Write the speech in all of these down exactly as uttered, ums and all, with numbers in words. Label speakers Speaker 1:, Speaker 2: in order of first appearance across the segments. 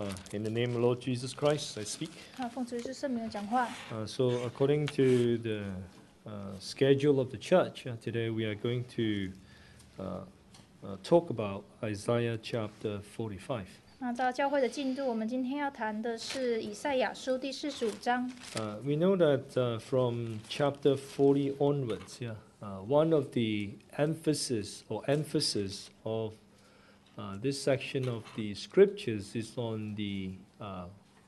Speaker 1: Uh, in the name of Lord Jesus Christ, I speak.
Speaker 2: 啊，奉主耶稣圣名的讲话。
Speaker 1: Uh, so, according to the uh, schedule of the church, uh, today we are going to uh, uh, talk about Isaiah chapter forty-five.
Speaker 2: 那照教会的进度，我们今天要谈的是以赛亚书第四十五章。
Speaker 1: Uh, we know that uh, from chapter forty onwards, yeah, uh, one of the emphasis or emphasis of uh, this section of the scriptures is on the uh,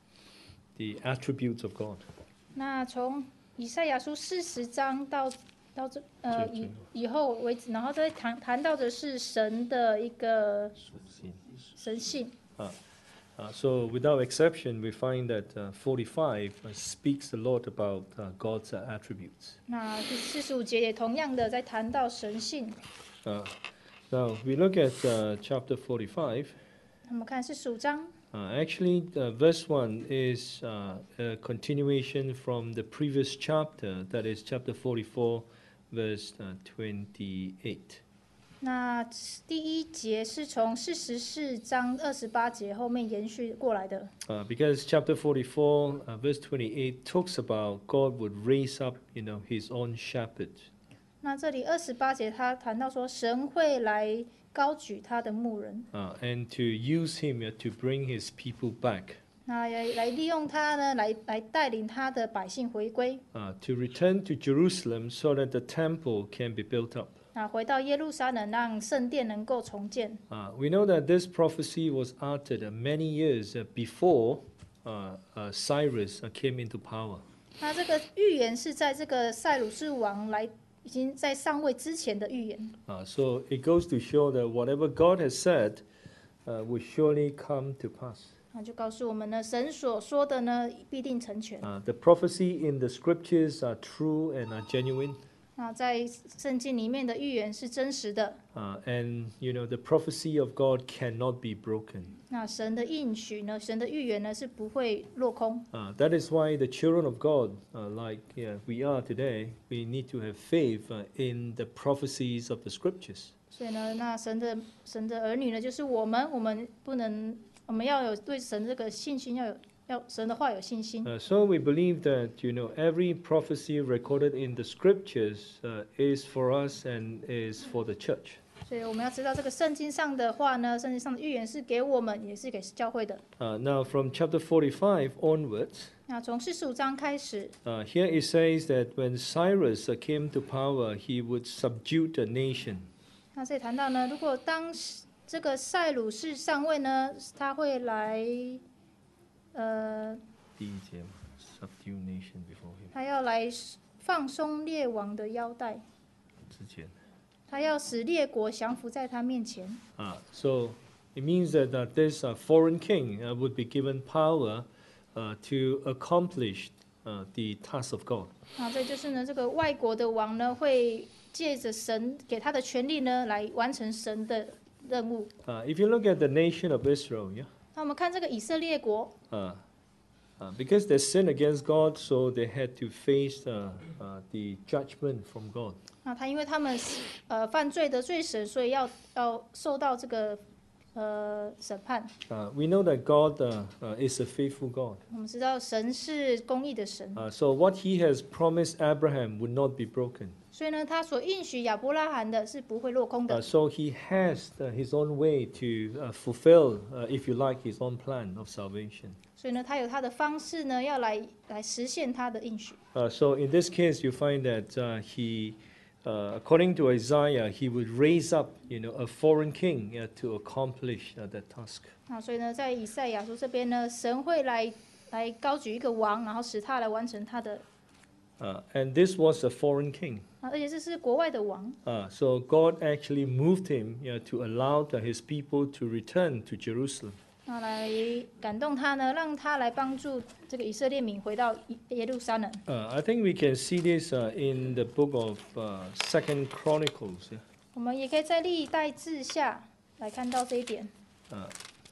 Speaker 1: the attributes of God.
Speaker 2: 那从以赛亚书四十章到到这呃
Speaker 1: 最
Speaker 2: 以以后为止，然后再谈谈到的是神的一个神性。
Speaker 1: Uh, uh, so, without exception, we find that uh, forty-five uh, speaks a lot about uh, God's uh, attributes.
Speaker 2: 那第四十五节也同样的在谈到神性。
Speaker 1: Uh, now, we look at uh, chapter forty-five.
Speaker 2: 我们看四十五章，
Speaker 1: Uh, actually, uh, verse one is uh, a continuation from the previous chapter, that is chapter forty-four, verse uh, twenty-eight.
Speaker 2: 那第一节是从四十四章二十八节后面延续过来的。
Speaker 1: Uh, because chapter forty-four, uh, verse twenty-eight, talks about God would raise up, you know, His own shepherd.
Speaker 2: 那这里二十八节他谈到说，神会来高举他的牧人，
Speaker 1: Uh, and to use him uh, to bring his people back,
Speaker 2: 那来来利用他呢，来来带领他的百姓回归，
Speaker 1: uh, to return to Jerusalem so that the temple can be built up.
Speaker 2: 那回到耶路撒冷，让圣殿能够重建。
Speaker 1: Uh, we know that this prophecy was uttered uh, many years uh, before uh, uh, Cyrus uh, came into power.
Speaker 2: 那这个预言是在这个塞鲁士王来已经在上位之前的预言。
Speaker 1: Uh, so it goes to show that whatever God has said uh, will surely come to pass.
Speaker 2: 那就告诉我们呢，神所说的呢，必定成全。
Speaker 1: Uh, the prophecy in the scriptures are true and are genuine.
Speaker 2: 那在圣经里面的预言是真实的，
Speaker 1: Uh, and you know the prophecy of God cannot be broken.
Speaker 2: 那神的应许呢，神的预言呢是不会落空。
Speaker 1: Uh, that is why the children of God, uh, like yeah, we are today, we need to have faith uh, in the prophecies of the scriptures.
Speaker 2: 所以呢，那神的神的儿女呢，就是我们，我们不能，我们要有对神这个信心，要有要神的话有信心。
Speaker 1: Uh, so we believe that you know every prophecy recorded in the scriptures uh, is for us and is for the church.
Speaker 2: 所以我们要知道这个圣经上的话呢，圣经上的预言是给我们，也是给教会的。
Speaker 1: Uh, now from chapter forty-five onwards,
Speaker 2: 那从四十五章开始，
Speaker 1: uh, here it says that when Cyrus uh, came to power, he would subdue the nation.
Speaker 2: 那这里谈到呢，如果当时这个塞鲁士上位呢，他会来，呃，
Speaker 1: 第一节嘛 subdue nation before him.
Speaker 2: 他要来放松列王的腰带，
Speaker 1: 之前。
Speaker 2: 他要使列国降服在他面前。
Speaker 1: Uh, so it means that uh, this uh, foreign king uh, would be given power uh, to accomplish uh, the task of God.
Speaker 2: 那这就是呢，这个外国的王呢，会借着神给他的权利呢，来完成神的任务。
Speaker 1: Uh, if you look at the nation of Israel, yeah,
Speaker 2: 那我们看这个以色列国，
Speaker 1: uh, uh, because they sinned against God, so they had to face uh, uh, the judgment from God.
Speaker 2: 那他因为他们呃犯罪得罪神，所以要要受到这个呃审判。
Speaker 1: Uh, we know that God uh, uh, is a faithful God.
Speaker 2: 我们知道神是公义的神，
Speaker 1: Uh, so what He has promised Abraham would not be broken.
Speaker 2: 所以呢，他所应许亚伯拉罕的是不会落空
Speaker 1: Uh,
Speaker 2: 的。
Speaker 1: so He has uh, His own way to uh, fulfill, uh, if you like, His own plan of salvation.
Speaker 2: 所以呢，他有他的方式呢，要来来实现他的应许。
Speaker 1: Uh, so in this case, you find that uh, He, uh, according to Isaiah, He would raise up, you know, a foreign king uh, to accomplish uh, that task.
Speaker 2: 那所以呢，在以赛亚书这边呢，神会来来高举一个王，然后使他来完成他的。
Speaker 1: Uh, and this was a foreign king.
Speaker 2: 啊，而且这是国外的王。
Speaker 1: Uh, so God actually moved him, you know, to allow the, His people to return to Jerusalem.
Speaker 2: 那来感动他呢，让他来帮助这个以色列民回到耶路撒冷。
Speaker 1: Uh, I think we can see this uh, in the book of uh, Second Chronicles. Yeah?
Speaker 2: 我们也可以在历代志下来看到这一点。
Speaker 1: Uh,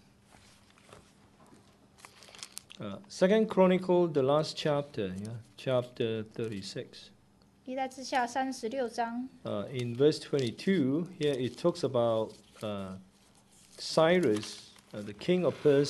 Speaker 1: uh, Second Chronicle, the last chapter, yeah? Chapter thirty-six.
Speaker 2: 历代志下三十六章，
Speaker 1: Uh, in verse twenty-two, here it talks about uh, Cyrus, uh, the king of Persia,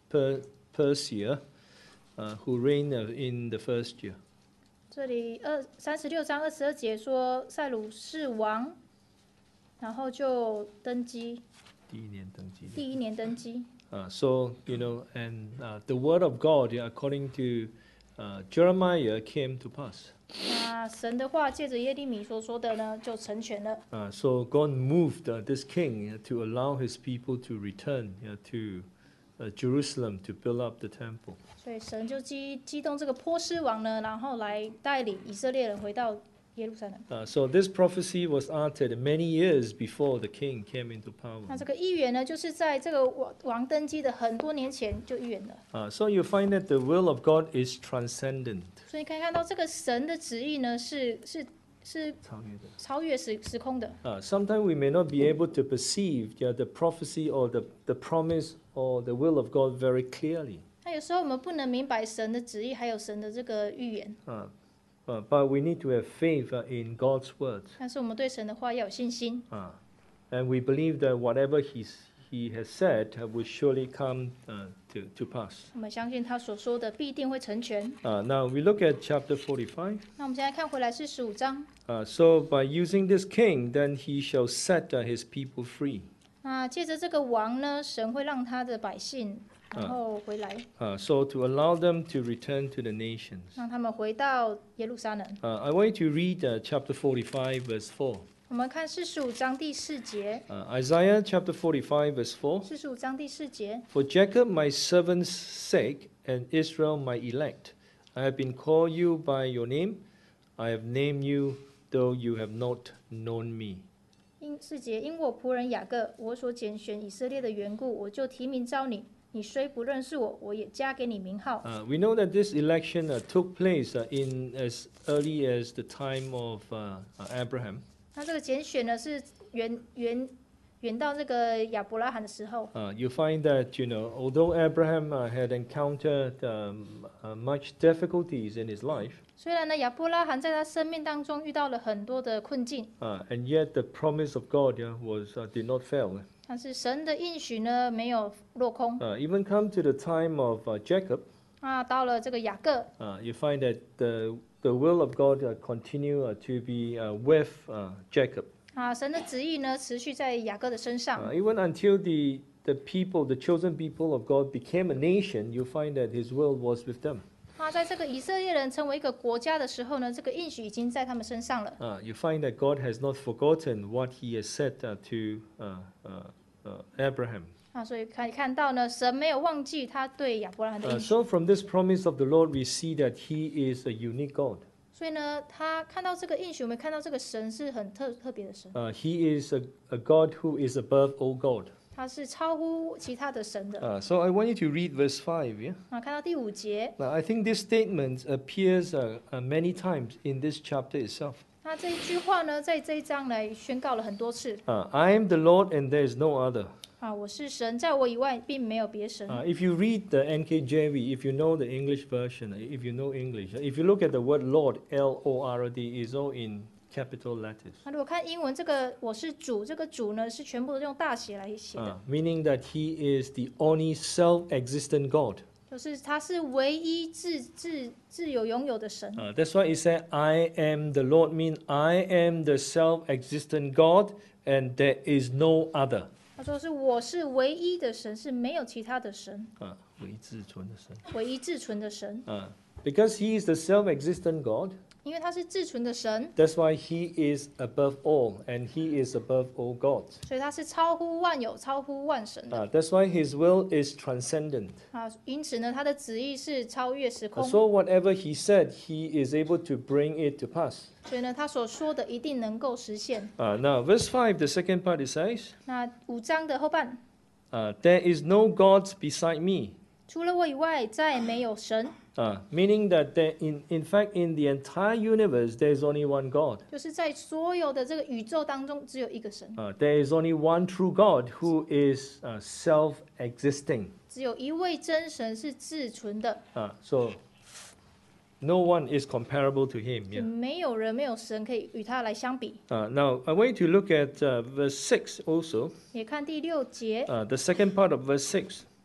Speaker 1: per, Persia, uh, who reigned uh, in the first year.
Speaker 2: 这里二三十六章二十二节说塞鲁士王，然后就登基，
Speaker 1: 第一年登基。
Speaker 2: 第一年登基。
Speaker 1: Uh, so, you know, and uh, the word of God, yeah, according to uh, Jeremiah, came to pass.
Speaker 2: 那神的话借着耶利米所说的呢，就成全了。
Speaker 1: Uh, so God moved uh, this king uh, to allow his people to return uh, to uh, Jerusalem to build up the temple.
Speaker 2: 所以神就激激动这个波斯王呢，然后来带领以色列人回到耶路撒冷。
Speaker 1: Uh, so this prophecy was uttered many years before the king came into power.
Speaker 2: 那这个预言呢，就是在这个王王登基的很多年前就预言了。
Speaker 1: Uh, so you find that the will of God is transcendent.
Speaker 2: 所以可以看到这个神的旨意呢，是是是超越时时空的。
Speaker 1: Uh, sometimes we may not be able to perceive yeah, the prophecy or the, the promise or the will of God very clearly.
Speaker 2: 那有时候我们不能明白神的旨意，还有神的这个预言。
Speaker 1: Uh, uh, but we need to have faith uh, in God's word.
Speaker 2: 但是我们对神的话要有信心。
Speaker 1: Uh, and we believe that whatever he's, he has said uh, will surely come uh, to, to pass.
Speaker 2: 我们相信他所说的必定会成全。
Speaker 1: Uh, now we look at chapter forty-five.
Speaker 2: 那我们现在看回来是十五章。
Speaker 1: Uh, so by using this king, then he shall set uh, his people free.
Speaker 2: 那借着这个王呢，神会让他的百姓然后回来。
Speaker 1: Uh, so to allow them to return to the nations.
Speaker 2: 让他们回到耶路撒冷。
Speaker 1: Uh, I want you to read uh, chapter forty-five, verse four.
Speaker 2: 我们看四十五章第四节。
Speaker 1: Uh, Isaiah chapter forty-five, verse four.
Speaker 2: 四十五章第四节。
Speaker 1: For Jacob my servant's sake, and Israel my elect, I have been called you by your name. I have named you, though you have not known me.
Speaker 2: 因四节，因我仆人雅各，我所拣选以色列的缘故，我就提名召你。你虽不认识我，我也加给你名号。
Speaker 1: Uh, we know that this election uh, took place uh, in as early as the time of uh, uh, Abraham.
Speaker 2: 那这个拣选呢，是远远远到这个亚伯拉罕的时候。
Speaker 1: Uh, you find that, you know, although Abraham uh, had encountered um, uh, much difficulties in his life,
Speaker 2: 虽然呢，亚伯拉罕在他生命当中遇到了很多的困境，
Speaker 1: uh, and yet the promise of God yeah, was uh, did not fail.
Speaker 2: 但是神的应许呢，没有落空。
Speaker 1: Uh, even come to the time of uh, Jacob,
Speaker 2: 啊，到了这个雅各，
Speaker 1: uh, you find that the the will of God uh, continue uh, to be uh, with uh, Jacob.
Speaker 2: 啊，神的旨意呢，持续在雅各的身上。
Speaker 1: Uh, even until the the people, the chosen people of God, became a nation, you find that His will was with them.
Speaker 2: 啊，在这个以色列人成为一个国家的时候呢，这个应许已经在他们身上了。
Speaker 1: Uh, you find that God has not forgotten what He has said uh, to uh, uh, uh, Abraham.
Speaker 2: 啊，所以可以看到呢，神没有忘记他对亚伯拉罕的
Speaker 1: Uh,
Speaker 2: 应许。
Speaker 1: so from this promise of the Lord, we see that He is a unique God.
Speaker 2: 所以呢，他看到这个应许，我们看到这个神是很特特别的神，
Speaker 1: Uh, he is a, a God who is above all God.
Speaker 2: 他是超乎其他的神的。
Speaker 1: Uh, so I want you to read verse five. Yeah.
Speaker 2: 啊，看到第五节，
Speaker 1: Now I think this statement appears uh, uh, many times in this chapter itself.
Speaker 2: 那这一句话呢，在这一章来宣告了很多次。
Speaker 1: Uh, I am the Lord, and there is no other.
Speaker 2: 啊，我是神，在我以外并没有别神。
Speaker 1: Uh, if you read the N K J V, if you know the English version, if you know English, if you look at the word Lord, L O R D, is all in capital letters.
Speaker 2: 那如果看英文，这个我是主，这个主呢是全部都用大写来写
Speaker 1: Uh,
Speaker 2: 的，
Speaker 1: meaning that He is the only self-existent God.
Speaker 2: 就是他是唯一自自自有拥有的神。
Speaker 1: Uh, that's why it said, I am the Lord, mean I am the self-existent God, and there is no other.
Speaker 2: 他说是我是唯一的神，是没有其他的神，
Speaker 1: Uh, 唯自存的神。
Speaker 2: 唯一自存的神，
Speaker 1: Uh, because He is the self-existent God,
Speaker 2: 因为他是自存的神，
Speaker 1: that's why He is above all, and He is above all gods.
Speaker 2: 所以他是超乎万有、超乎万神的
Speaker 1: Uh, that's why His will is transcendent.
Speaker 2: 啊。因此呢，他的旨意是超越时
Speaker 1: Uh,
Speaker 2: 空，
Speaker 1: so whatever He said, He is able to bring it to pass.
Speaker 2: 所以呢，他所说的一定能够实现。
Speaker 1: Uh, now, verse five, the second part, it says,
Speaker 2: 那五章的后半，
Speaker 1: uh, there is no gods beside me.
Speaker 2: 除了我以外，再没有神，
Speaker 1: Uh, meaning that there in, in fact, in the entire universe, there is only one God.
Speaker 2: 就是在所有的这个宇宙当中，只有一个神，
Speaker 1: Uh, there is only one true God who is uh, self-existing.
Speaker 2: 只有一位真神是自存的，
Speaker 1: Uh, so no one is comparable to Him.
Speaker 2: 就
Speaker 1: Yeah.
Speaker 2: 没有人、没有神可以与他来相比。
Speaker 1: Uh, now I want you to look at uh, verse six also.
Speaker 2: 也看第六节，
Speaker 1: Uh, the second part of verse six.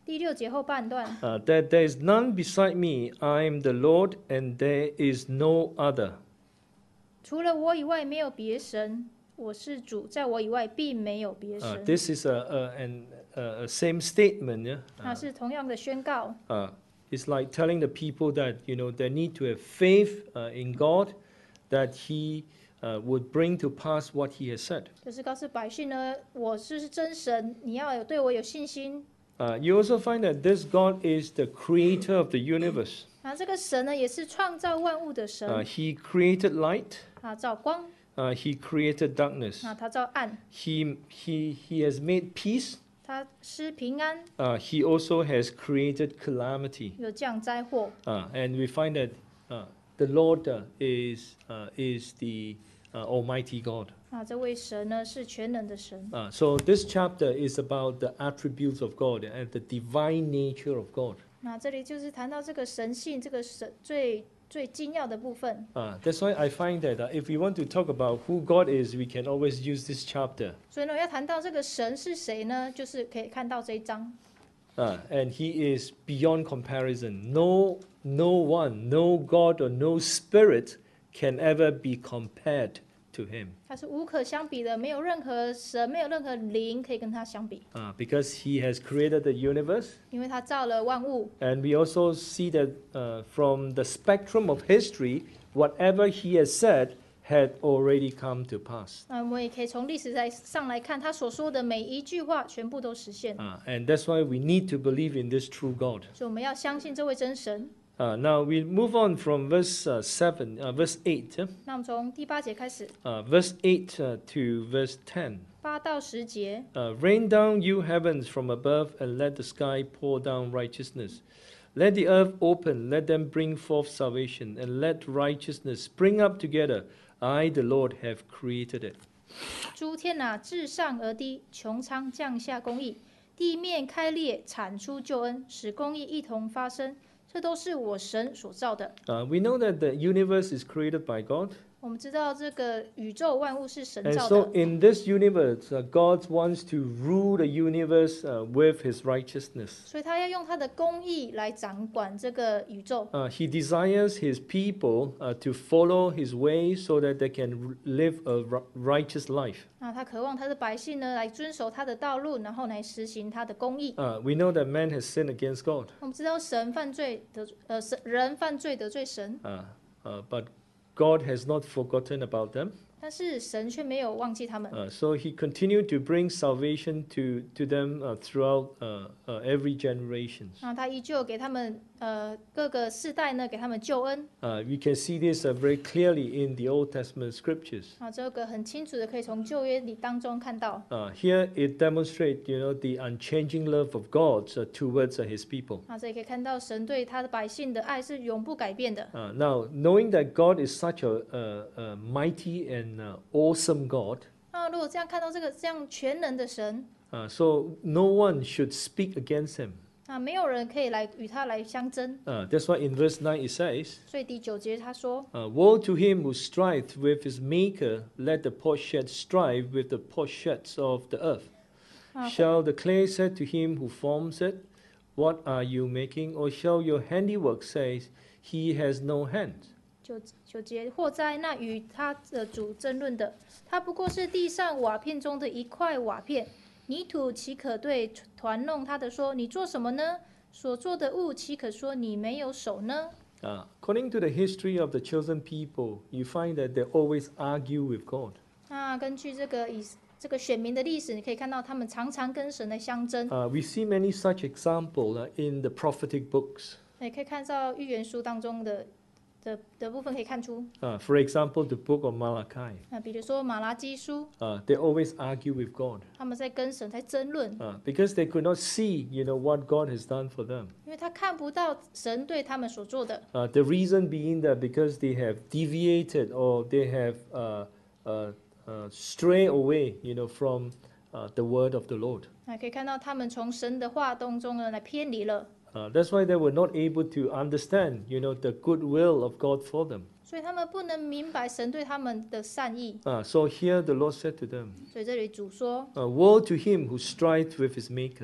Speaker 2: 第六节后半段，
Speaker 1: uh, that there is none beside me, I am the Lord, and there is no other.
Speaker 2: 除了我以外没有别神，我是主，在我以外并没有别
Speaker 1: Uh,
Speaker 2: 神。
Speaker 1: this is a, a, an, a, a same statement. Yeah?
Speaker 2: 那是同样的宣告，
Speaker 1: Uh, it's like telling the people that you know they need to have faith uh, in God, that He uh, would bring to pass what He has said.
Speaker 2: 就是告诉百姓呢，我是真神，你要有对我有信心。
Speaker 1: Uh, you also find that this God is the creator of the universe.
Speaker 2: 那这个神呢，也是创造万物的神。
Speaker 1: Uh, he created light.
Speaker 2: 他造光，
Speaker 1: Uh, he created darkness.
Speaker 2: 那他造暗，
Speaker 1: He, he, he has made peace.
Speaker 2: 他施平安，
Speaker 1: Uh, he also has created calamity.
Speaker 2: 有降灾祸。
Speaker 1: Uh, and we find that uh, the Lord uh, is, uh, is the uh, Almighty God.
Speaker 2: 那这位神呢，是全能的神。
Speaker 1: Uh, so this chapter is about the attributes of God and the divine nature of God.
Speaker 2: 那这里就是谈到这个神性，这个神最最精要的部分。
Speaker 1: Uh, that's why I find that uh, if we want to talk about who God is, we can always use this chapter.
Speaker 2: 所以呢，要谈到这个神是谁呢，就是可以看到这一章。
Speaker 1: Uh, and He is beyond comparison. No, no one, no God or no spirit can ever be compared to Him.
Speaker 2: 它是无可相比的，没有任何神，没有任何灵可以跟它相比，
Speaker 1: Uh, because He has created the universe.
Speaker 2: 因为他造了万物。
Speaker 1: And we also see that uh, from the spectrum of history, whatever He has said had already come to pass.
Speaker 2: 那我们也可以从历史来上来看，他所说的每一句话全部都实现。
Speaker 1: Uh, and that's why we need to believe in this true God.
Speaker 2: 所以我们要相信这位真神。
Speaker 1: Uh, now we move on from verse uh, seven, uh, verse eight, yeah?
Speaker 2: 那我们从第八节开始，
Speaker 1: uh, verse eight uh, to verse ten.
Speaker 2: 八到十节。
Speaker 1: Uh, Rain down, you heavens, from above, and let the sky pour down righteousness. Let the earth open, let them bring forth salvation, and let righteousness spring up together. I, the Lord, have created it.
Speaker 2: 诸天哪，自上而低，穹苍降下公义，地面开裂，产出救恩，使公义一同发生。这都是我神所造的。
Speaker 1: Uh, we know that the universe is created by God.
Speaker 2: 我们知道这个宇宙万物是神
Speaker 1: And
Speaker 2: 造
Speaker 1: so
Speaker 2: 的，
Speaker 1: in this universe, uh, God wants to rule the universe uh, with His righteousness.
Speaker 2: 所以他要用他的公义来掌管这个宇宙。
Speaker 1: Uh, he desires His people uh, to follow His ways so that they can r- live a ri- righteous life.
Speaker 2: 那他渴望他的百姓呢来遵守他的道路，然后来实行他的公义。
Speaker 1: Uh, we know that man has sinned against God.
Speaker 2: 我们知道神犯罪得呃神人犯罪得罪神，
Speaker 1: Uh, uh, but God has not forgotten about them.
Speaker 2: 但是神却没有忘记他们。
Speaker 1: Uh, so He continued to bring salvation to, to them uh, throughout uh, uh, every generation.
Speaker 2: 那他依旧给他们呃各个世代呢给他们救恩。
Speaker 1: Uh, we can see this uh, very clearly in the Old Testament scriptures.
Speaker 2: 啊，这个很清楚的可以从旧约里当中看到。
Speaker 1: Uh, here it demonstrates, you know, the unchanging love of God uh, towards uh, His people.
Speaker 2: 啊，这里可以看到神对他的百姓的爱是永不改变的。
Speaker 1: Uh, now, knowing that God is such a, a, a mighty and uh, awesome God,
Speaker 2: 那如果这样看到这个这样全能的神，
Speaker 1: uh, so no one should speak against Him.
Speaker 2: 那没有人可以来与他来相争。
Speaker 1: Uh, that's why in verse nine it says,
Speaker 2: 所以第九节他说
Speaker 1: uh, Woe to him who striveth with his maker, let the potsherd strive with the potsherds of the earth.
Speaker 2: 啊，
Speaker 1: Shall the clay say to him who forms it, What are you making? Or shall your handiwork say, He has no hands?
Speaker 2: 九九节，或在那与他的主争论的，他不过是地上瓦片中的一块瓦片，泥土岂可对团弄他的说：“你做什么呢？”所做的物岂可说：“你没有手呢？”
Speaker 1: Uh, according to the history of the chosen people, you find that they always argue with God.
Speaker 2: 那根据这个以这个选民的历史，你可以看到他们常常跟神来相争。
Speaker 1: Uh, we see many such examples uh, in the prophetic books.
Speaker 2: 也可以看到预言书当中的的的部分可以看出。
Speaker 1: Uh, for example, the book of Malachi.
Speaker 2: 那比如说马拉基书，
Speaker 1: Uh, they always argue with God
Speaker 2: 他们在跟神在争论，
Speaker 1: uh, because they could not see, you know, what God has done for them.
Speaker 2: 因为他看不到神对他们所做的。
Speaker 1: Uh, the reason being that because they have deviated or they have uh, uh, uh, strayed away, you know, from uh, the word of the Lord.
Speaker 2: 那可以看到他们从神的话当中呢来偏离了，
Speaker 1: Uh, that's why they were not able to understand, you know, the good will of God for them.
Speaker 2: 所以他们不能明白神对他们的善意。
Speaker 1: Uh, so here the Lord said to them,
Speaker 2: 所以这里主说，
Speaker 1: uh, Woe to him who striveth with his maker.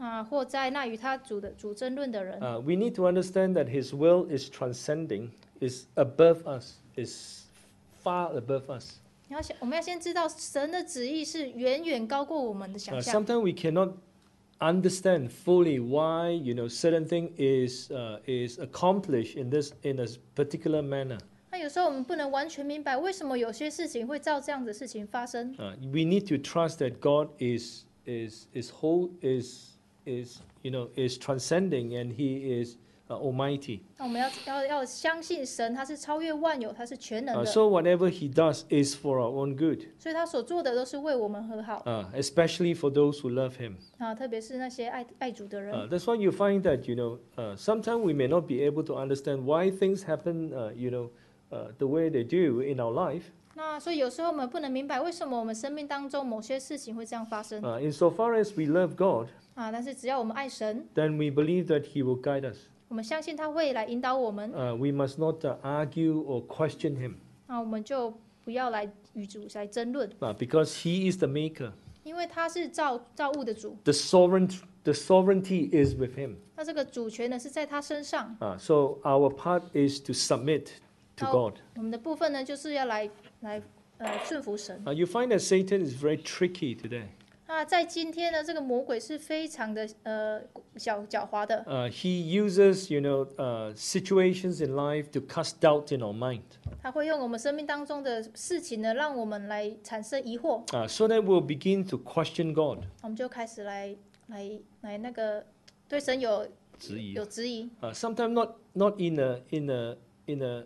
Speaker 2: 啊，或在那与他主的主争论的人。
Speaker 1: Uh, we need to understand that His will is transcending, is above us, is far above us.
Speaker 2: 你要想，我们要先知道神的旨意是远远高过我们的
Speaker 1: Uh,
Speaker 2: 想象。
Speaker 1: sometimes we cannot understand fully why you know certain thing is uh, is accomplished in this in a particular manner.
Speaker 2: 那有时候我们不能完全明白为什么有些事情会照这样的事情发生。
Speaker 1: Uh, we need to trust that God is is is whole is is you know is transcending and He is uh, Almighty.
Speaker 2: 那我们要要要相信神，他是超越万有，他是全能
Speaker 1: Uh,
Speaker 2: 的，
Speaker 1: so whatever He does is for our own good,
Speaker 2: 所以他所做的都是为我们和好
Speaker 1: uh, especially for those who love Him.
Speaker 2: 啊，特别是那些爱爱主的人。
Speaker 1: Uh, that's why you find that you know uh, sometimes we may not be able to understand why things happen uh, you know uh, the way they do in our life.
Speaker 2: 那所以有时候我们不能明白为什么我们生命当中某些事情会这样发生
Speaker 1: Uh, insofar as we love God,
Speaker 2: 啊，但是只要我们爱神，
Speaker 1: then we believe that He will guide us.
Speaker 2: 我们相信他会来引导我们
Speaker 1: Uh, we must not uh, argue or question Him
Speaker 2: 啊，我们就不要来与主来争论，
Speaker 1: uh, because He is the Maker.
Speaker 2: 因为他是造造物的主，
Speaker 1: The sovereign, the sovereignty is with Him.
Speaker 2: 那这个主权呢是在他身上。
Speaker 1: Uh, so our part is to submit to
Speaker 2: 好
Speaker 1: God.
Speaker 2: 我们的部分呢就是要来来呃顺服神。
Speaker 1: Uh, you find that Satan is very tricky today.
Speaker 2: 那在今天呢，这个魔鬼是非常的呃狡狡猾的，
Speaker 1: Uh, he uses, you know, uh, situations in life to cast doubt in our mind,
Speaker 2: 他会用我们生命当中的事情呢，让我们来产生疑惑，
Speaker 1: uh, so that we'll begin to question God.
Speaker 2: 我们就开始来来来那个对神有有质疑。
Speaker 1: Uh, sometimes not not in a in a in a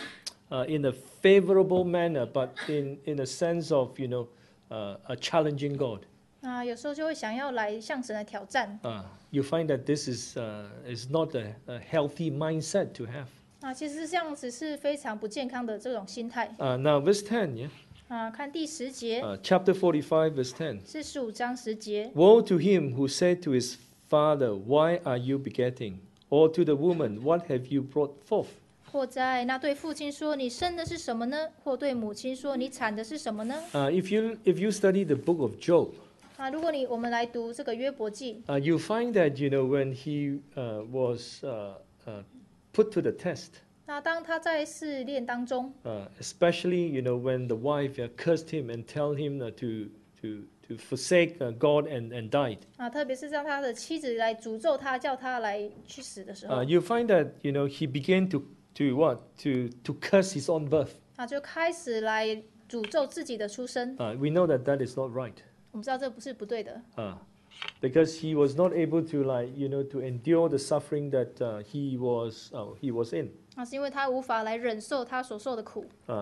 Speaker 1: uh, in a favorable manner, but in in a sense of you know uh, a challenging God.
Speaker 2: 那有时候就会想要来向神来挑战。
Speaker 1: Uh, you find that this is uh, is not a, a healthy mindset to have.
Speaker 2: 啊，其实这样子是非常不健康的这种心态。
Speaker 1: Uh, now, verse ten, yeah,
Speaker 2: 啊，看第十节，
Speaker 1: uh, chapter forty-five, verse ten.
Speaker 2: 是十五章十节。
Speaker 1: Woe to him who said to his father, "Why are you begetting?" Or to the woman, "What have you brought forth?"
Speaker 2: 或在那对父亲说：“你生的是什么呢？”或对母亲说：“你产的是什么呢
Speaker 1: Uh, if you if you study the book of Job, ？”
Speaker 2: 啊，如果你我们来读这个约伯记，
Speaker 1: uh, you find that you know when he uh, was uh, uh, put to the test,
Speaker 2: 那当他在试炼当中，
Speaker 1: uh, especially you know when the wife uh, cursed him and tell him uh, to to to forsake uh, God and and died,
Speaker 2: 啊，特别是让他的妻子来诅咒他，叫他来去死的时候
Speaker 1: uh,，you find that you know he began to to what to to curse his own birth.
Speaker 2: 啊，就开始来诅咒自己的出生。
Speaker 1: Uh, we know that that is not right.
Speaker 2: 我们知道这不是不对的，
Speaker 1: Uh, because he was not able to like you know to endure the suffering that uh, he was uh, he was in.
Speaker 2: 那是因为他无法来忍受他所受的苦。
Speaker 1: Uh,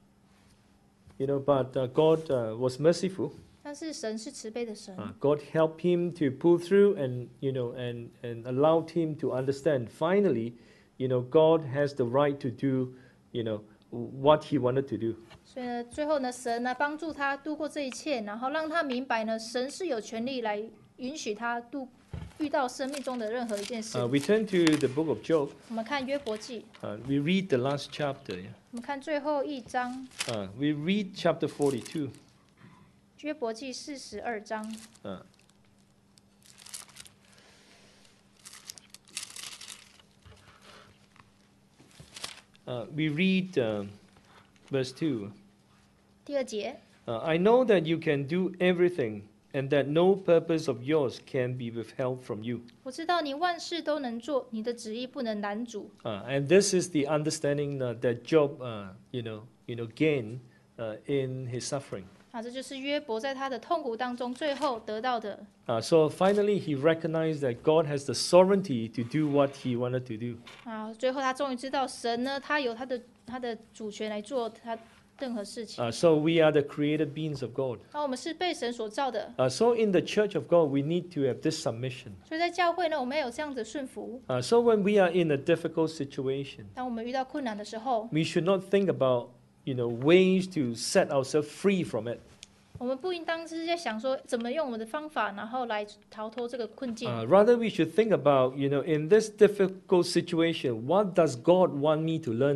Speaker 1: you know, but uh, God uh, was merciful.
Speaker 2: 但是神是慈悲的神，
Speaker 1: Uh, God helped him to pull through, and you know, and and allowed him to understand. Finally, you know, God has the right to do, you know, what He wanted to do.
Speaker 2: 所以呢，最后呢，神呢帮助他度过这一切，然后让他明白呢，神是有权利来允许他度遇到生命中的任何一件事。
Speaker 1: Uh, we turn to the book of Job.
Speaker 2: 我们看约伯记，
Speaker 1: Uh, we read the last chapter. Yeah?
Speaker 2: 我们看最后一章，
Speaker 1: Uh, we read chapter forty-two.
Speaker 2: 约伯记四十二章。
Speaker 1: Uh, uh, we read uh, verse two.
Speaker 2: 第二节，
Speaker 1: Uh, I know that you can do everything, and that no purpose of yours can be withheld from you.
Speaker 2: 我知道你万事都能做，你的旨意不能拦阻。
Speaker 1: Uh, and this is the understanding uh, that Job, uh, you know, you know, gained uh, in his suffering.
Speaker 2: 啊，这就是约伯在他的痛苦当中最后得到的。
Speaker 1: Uh, so finally, he recognized that God has the sovereignty to do what He wanted to do.
Speaker 2: 啊，最后他终于知道神呢，他有他的他的主权来做他任何事情。
Speaker 1: Uh, so we are the created beings of God.
Speaker 2: 那我们是被神所造的，
Speaker 1: Uh, so in the church of God, we need to have this submission.
Speaker 2: 所以在教会呢，我们要有这样的顺服。
Speaker 1: Uh, so when we are in a difficult situation,
Speaker 2: 当我们遇到困难的时候，
Speaker 1: we should not think about, you know, ways to set ourselves free from it.
Speaker 2: 我们不应当是在想说怎么用我们的方法，然后来逃脱这个困境。
Speaker 1: Uh, rather, we should think about, you know, in this difficult situation, what does God want me to learn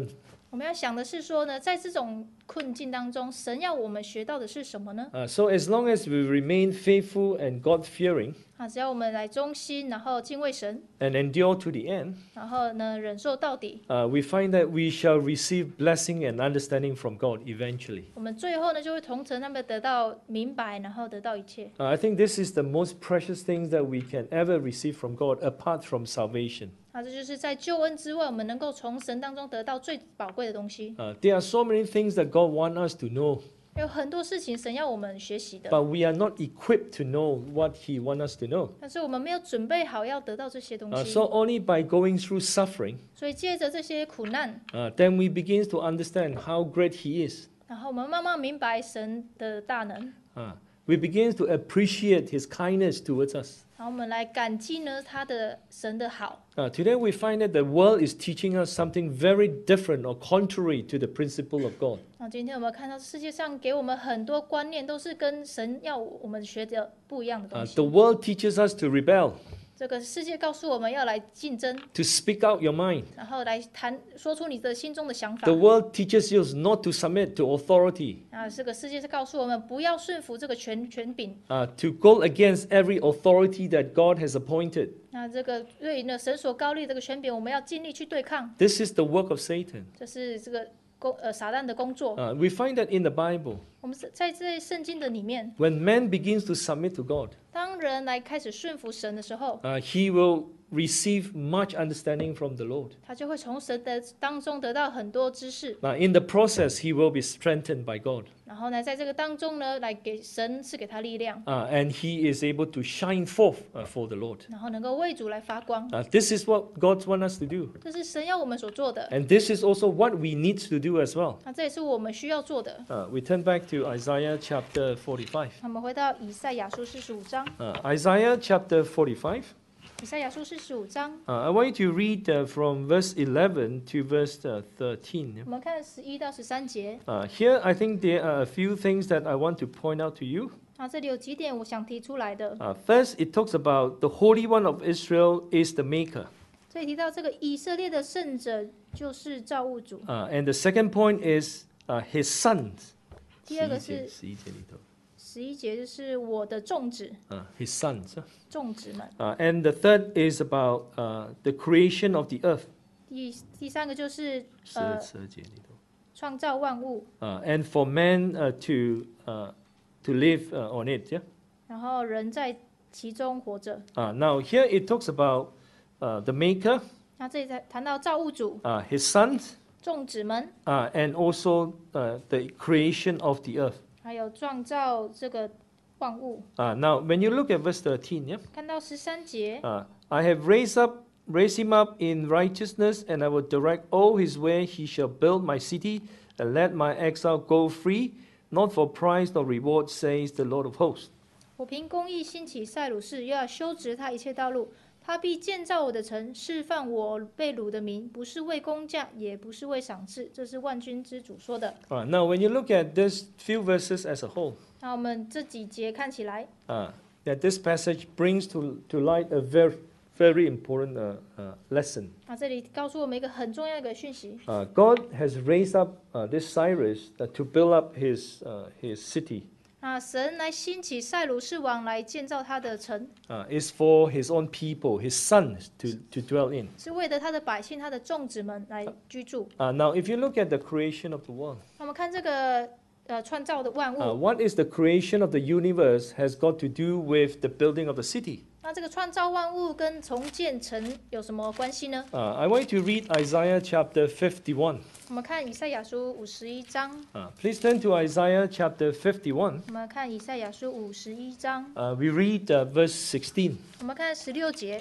Speaker 2: 我们要想的是说呢，在这种困境当中，神要我们学到的是什么呢？
Speaker 1: Uh, so as long as we remain faithful and God-fearing
Speaker 2: 啊，只要我们来忠心，然后敬畏神，
Speaker 1: and endure to the end,
Speaker 2: 然后呢忍受到底，
Speaker 1: uh, we find that we shall receive blessing and understanding from God eventually.
Speaker 2: 我们最后呢就会同城他们得到明白，然后得到一切。
Speaker 1: Uh, I think this is the most precious things that we can ever receive from God apart from salvation.
Speaker 2: 啊，这就是在救恩之外，我们能够从神当中得到最宝贵的东西。
Speaker 1: Uh, there are so many things that God wants us to know,
Speaker 2: 有很多事情神要我们学习的，
Speaker 1: but we are not equipped to know what He wants us to know.
Speaker 2: 但是我们没有准备好要得到这些东
Speaker 1: Uh,
Speaker 2: 西。
Speaker 1: so only by going through suffering,
Speaker 2: 所以借着这些苦难，
Speaker 1: uh, then we begin to understand how great He is.
Speaker 2: 然后我们慢慢明白神的大能，
Speaker 1: Uh, we begin to appreciate His kindness towards us.
Speaker 2: 然后我们来感激呢他的神的好。
Speaker 1: Uh, today we find that the world is teaching us something very different or contrary to the principle of God.
Speaker 2: 那今天我们看到世界上给我们很多观念，都是跟神要我们学的不一样的东
Speaker 1: Uh,
Speaker 2: 西。
Speaker 1: the world teaches us to rebel,
Speaker 2: 这个世界告诉我们要来竞争，
Speaker 1: to speak out your mind.
Speaker 2: 然后来谈说出你的心中的想法
Speaker 1: The。world teaches you not to submit to authority,
Speaker 2: 啊，这个世界是告诉我们不要顺服这个权权柄。
Speaker 1: uh, to go against every authority that God has appointed.
Speaker 2: 那这个对呢神所高立这个权柄，我们要尽力去对抗。
Speaker 1: This is the work of Satan.
Speaker 2: 这是这个工呃撒旦的工作。
Speaker 1: Uh, we find that in the Bible,
Speaker 2: 我们是在这圣经的里面，
Speaker 1: when man begins to submit to God,
Speaker 2: 当人来开始顺服神的时候，
Speaker 1: uh, he will receive much understanding from the Lord.
Speaker 2: 他就会从神的当中得到很多知识。
Speaker 1: Now, in the process, he will be strengthened by God.
Speaker 2: 然后呢，在这个当中呢，来给神赐给他力量，
Speaker 1: Uh, and he is able to shine forth uh, for the Lord.
Speaker 2: 然后能够为主来发光。
Speaker 1: Uh, this is what God wants us to do.
Speaker 2: 这是神要我们所做的，
Speaker 1: And this is also what we need to do as well.
Speaker 2: 那这也是我们需要做的。
Speaker 1: Uh, we turn back to Isaiah chapter forty-five.
Speaker 2: 我们回到以赛亚书四十五章，
Speaker 1: Uh, Isaiah chapter forty-five.
Speaker 2: 以赛亚书四十五章，
Speaker 1: Uh, I want you to read uh, from verse eleven to verse uh, thirteen.
Speaker 2: 我们看十一到十三节。
Speaker 1: Uh, here, I think there are a few things that I want to point out to you.
Speaker 2: 啊，这里有几点我想提出来的。
Speaker 1: Uh, first, it talks about the Holy One of Israel is the Maker.
Speaker 2: 这里提到这个以色列的圣者就是造物主。
Speaker 1: Uh, and the second point is uh, his sons.
Speaker 2: 第二个是
Speaker 1: 十一节里头。
Speaker 2: 十一节，就是我的众子，
Speaker 1: Uh, his sons.
Speaker 2: 众子们。
Speaker 1: Uh, and the third is about uh, the creation of the earth.
Speaker 2: 第第三个就是
Speaker 1: 十
Speaker 2: 呃
Speaker 1: 十二节里头。
Speaker 2: 创造万物，
Speaker 1: Uh, and for man uh, to uh, to live uh, on it. Yeah.
Speaker 2: 然后人在其中活着。
Speaker 1: Uh, now here it talks about uh, the Maker,
Speaker 2: 那这里在谈到造物主、
Speaker 1: uh, his sons,
Speaker 2: 众子们，
Speaker 1: uh, and also uh, the creation of the earth.
Speaker 2: 还有创造这个万物。
Speaker 1: Uh, now, when you look at verse thirteen, yeah,
Speaker 2: 看到十三节，
Speaker 1: uh, I have raised up, raised him up in righteousness, and I will direct all his way. He shall build my city and let my exile go free, not for price nor reward, says the Lord of hosts.
Speaker 2: 我凭公义兴起塞鲁士，又要修直他一切道路。他必建造我的城，释放我被掳的民，不是为工价，也不是为赏赐。这是万军之主说的。
Speaker 1: Uh, now, when you look at these few verses as a whole,
Speaker 2: 那我们这几节看起来，
Speaker 1: uh, that this passage brings to, to light a very, very important uh, uh, lesson.
Speaker 2: 啊，这里告诉我们一个很重要的一个讯息。
Speaker 1: Uh, God has raised up uh, this Cyrus uh, to build up his, uh, his city.
Speaker 2: 啊，神来兴起塞鲁士王来建造他的城，
Speaker 1: Uh, is for his own people, his sons, to, to dwell in.
Speaker 2: 是为了他的百姓、他的众子们来居住。
Speaker 1: Uh, now, if you look at the creation of the world,
Speaker 2: 那我们看这个呃创造的万
Speaker 1: uh,
Speaker 2: 物，
Speaker 1: what is the creation of the universe has got to do with the building of the city?
Speaker 2: 那这个创造万物跟重建城有什么关系呢？
Speaker 1: Uh, I want you to read Isaiah chapter fifty-one.
Speaker 2: 我们看以赛亚书五十一章，
Speaker 1: Uh, please turn to Isaiah chapter fifty-one.
Speaker 2: 我们看以赛亚书五十一章，
Speaker 1: Uh, we read uh, verse sixteen.
Speaker 2: 我们看十六节。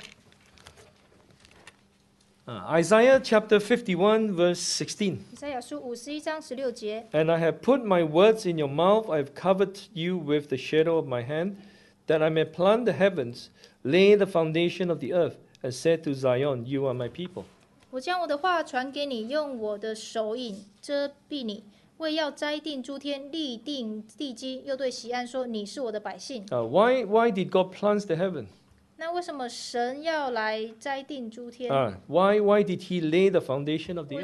Speaker 1: Uh, Isaiah chapter fifty-one, verse sixteen.
Speaker 2: 以赛亚书五十一章十六节，
Speaker 1: And I have put my words in your mouth, I have covered you with the shadow of my hand, that I may plant the heavens, lay the foundation of the earth, and said to Zion, You are my people.
Speaker 2: 我将我的话传给你，用我的手影遮蔽你，为要栽定诸天，立定地基。又对西安说：“你是我的百姓。
Speaker 1: Uh, why, why did God plant the heaven? ”
Speaker 2: 那为什么神要来栽定诸天？
Speaker 1: Uh, why, why did he lay the foundation of the
Speaker 2: 为
Speaker 1: earth?
Speaker 2: 为